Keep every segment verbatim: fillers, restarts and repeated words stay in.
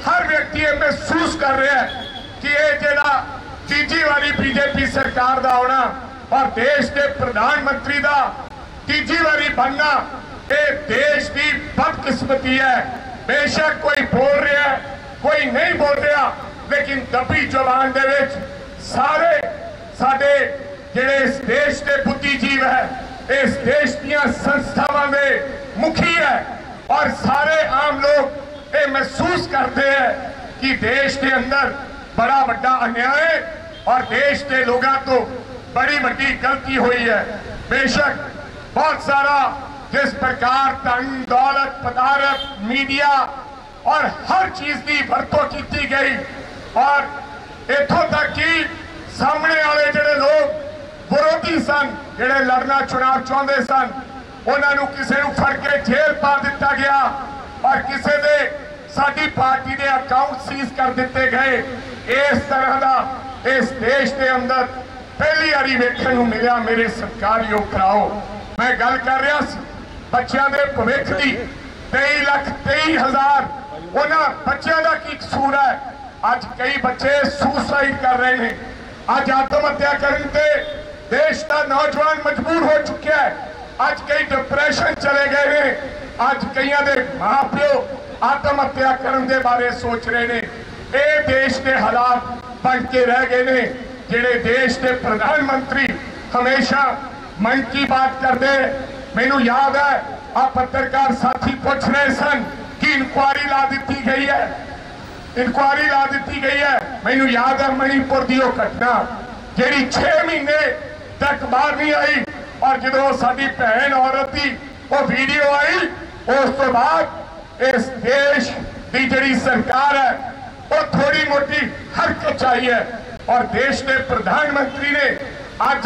हर व्यक्ति ये महसूस कर रहा है कि ये जिहड़ा तीजी वाली बीजेपी सरकार दा आना और देश के प्रधानमंत्री दा तीजी वाली बनना ये देश की बदकिस्मती है। बेशक कोई बोल रहा है, कोई नहीं बोल रहा, लेकिन दबी जुबान दे विच सारे साडे जिहड़े इस देश के बुद्धिजीव है, इस देश दियां संस्थावां दे मुखी है और सारे आम लोग ये महसूस करते हैं कि देश के अंदर बड़ा बड़ा अन्याय और देश के लोगों तो बड़ी बड़ी गलती हुई है। बेशक बहुत सारा जिस प्रकार धन दौलत पदार्थ मीडिया और हर चीज की वरतों की गई और इथों तक कि सामने वाले जिहड़े लोग विरोधी सन, जिहड़े लड़ना चुनाव चाहते सन, उन्होंने किसी को फड़ के जेल पा दिता गया और किसी दे साडी पार्टी के अकाउंट सीज कर दिते गए। इस तरह का इस देश के अंदर पहली बारी वेखण नूं मिलिया। मेरे सत्कारयोग कराओ, मैं गल कर रहा सी बच्चों के भविख की। तेई लख तेई हजार उन्होंने बच्चों का की कसूर है? अज कई बच्चे सुसाइड कर रहे हैं, अज आत्महत्या करने ते देश का नौजवान मजबूर हो चुका है, अज कई डिप्रेशन चले गए हैं, अज कई दे मां प्यो आत्महत्या करने के बारे सोच रहे हैं। ये देश के हालात बन के रह गए ने। जिहड़े देश के प्रधानमंत्री हमेशा मन की बात करते, मैनू याद है आ पत्रकार साथी पूछ रहे सन कि इंक्वायरी ला दी गई है, इंक्वायरी ला दी गई है। मैनू याद है मणिपुर की वो घटना जी छे महीने तक बाहर नहीं आई और जो साडी भैन औरत की वो वीडियो आई, उस तो बाद इस देश की जी सरकार है वो थोड़ी मोटी हरकत चाहिए और देश के प्रधानमंत्री ने अज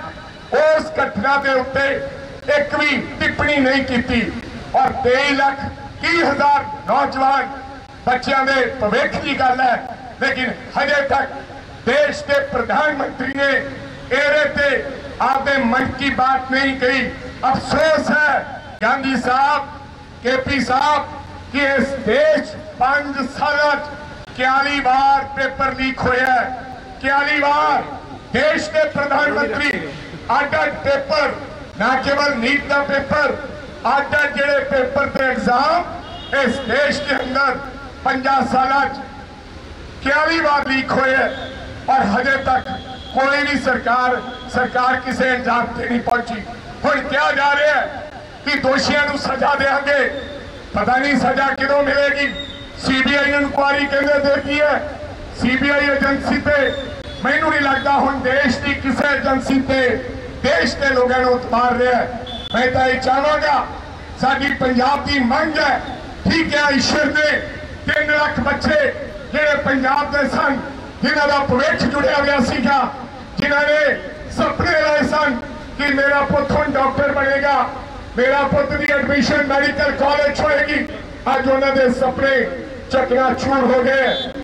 तक उस घटना के उत्ते एक भी टिप्पणी नहीं की और तेई लाख तीह हजार नौजवान बच्चों के भविख की गल है, लेकिन हजे तक देश के प्रधानमंत्री ने एरे आपने मन की बात नहीं कही। अफसोस है गांधी साहब, के पी साहब कि इस देश पांच साल क्याली बार पेपर लीक होया, क्याली बार देश के प्रधानमंत्री अड अड पेपर, ना केवल नीट का पेपर, अड अड जिहड़े पेपर ते एग्जाम इस देश के अंदर पंजा साल क्याली बार लीक होए और हजे तक कोई भी सरकार सरकार किसी अंजाम से नहीं पहुंची। हुण क्या जा रहा है कि दोषियों को सजा देंगे, पता नहीं सजा किदों मिलेगी। सीबीआई इंक्वायरी कहते देती है, सीबीआई एजेंसी पे मैनू नहीं लगता हुण देश की किसी एजेंसी पे देश के लोगों को उतार रहा है। मैं तो ये चाहवागा, साडी पंजाब की मंग है, ठीक है ईश्वर ने तीन लाख बच्चे जिहड़े पंजाब के सन, जिन्हों का भविष्य जुड़िया गया सीगा, जिन्होंने सपने लाए सन कि मेरा पुत हुण डॉक्टर बनेगा, मेरा पुत की एडमिशन मेडिकल कॉलेज होएगी, अज उन्होंने सपने चकनाचूर हो गए।